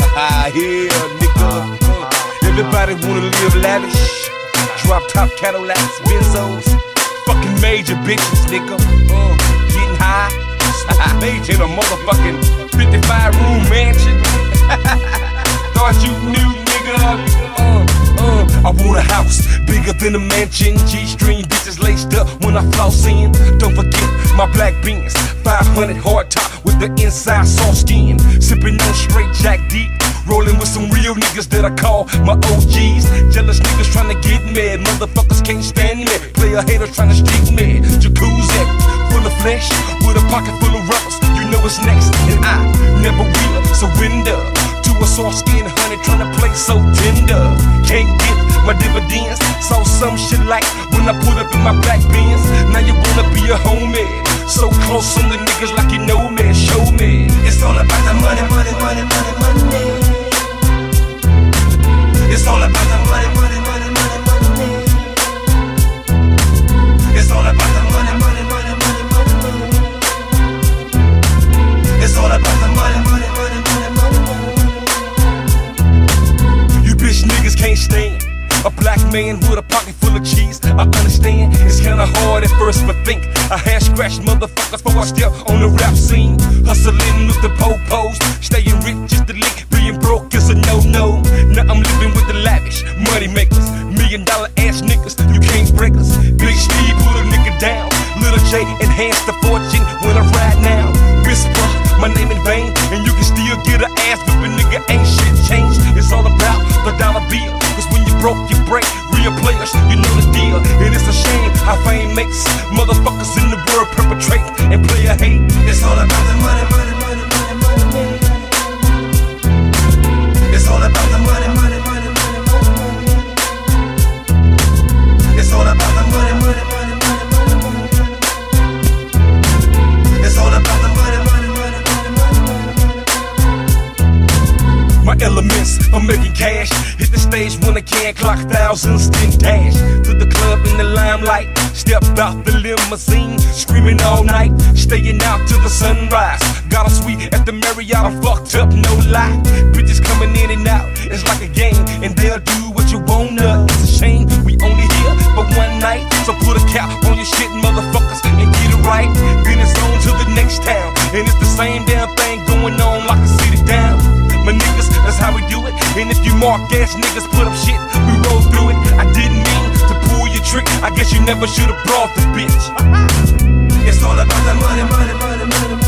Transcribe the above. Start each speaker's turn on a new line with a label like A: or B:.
A: Yeah, nigga. Everybody wanna live lavish. Drop top Cadillacs, Benzos. Fucking major bitches, nigga. Getting high. Major in a motherfucking 55-room mansion. Thought you knew, nigga. I want a house bigger than a mansion. G-string bitches laced up when I floss in. Don't forget my black beans, 500 hard top with the inside soft skin. Sipping on straight Jack D, rolling with some real niggas that I call my OGs. Jealous niggas trying to get mad, motherfuckers can't stand me. Player haters trying to stick me. Jacuzzi full of flesh with a pocket full of rubbers. You know what's next, and I never will surrender to a soft skin honey trying to play so tender. Can't get my dividends. Saw some shit like when I put up in my black Benz. Now you wanna be a homie, so close on the niggas like you know me. Show me. It's all about the money, money, money, money, money. It's all about the money, money, money, money, money. It's all about the money, money, money, money, money. It's all about the money, money, money, money, money. You bitch niggas can't stand a black man with a pocket full of cheese. I understand it's kinda hard at first, but think I had scratched motherfuckers before I step on the rap scene. Hustling with the po-pos, staying rich is the lick. Being broke is a no-no. Now I'm living with the lavish money makers, $1 million ass niggas. You can't break us. Big Steve put a nigga down. Little J enhanced the fortune when I ride now. Whisper my name in vain, and you can still get an ass whipping, nigga. Ain't shit changed. It's all about the dollar bill. Cause when you broke, you break. Real players, you know the deal. And it's a shame how fame makes motherfuckers in the world perpetrate and play a hate. It's all about the money, money, money, money, money. It's all about the money, money, money, money, money. It's all about the money, money, money, money, money. It's all about the money, money, money, money, money. My elements, I'm making cash. Hit the stage when I can, clock thousands, then dash to the club in the limelight. Step out the limousine, screaming all night, staying out till the sunrise. Got a suite at the Marriott, I'm fucked up, no lie. Bitches coming in and out, it's like a game, and they'll do what you wanna. It's a shame we only here for one night, so put a cap on your shit, motherfuckers, and get it right. Then it's on to the next town, and it's the same damn thing going on, like a city down. My niggas, that's how we do it. And if you mark ass niggas put up shit, we roll through it. I didn't mean to pull your trick, I guess you never should've brought the bitch. It's all about the money, money, money, money.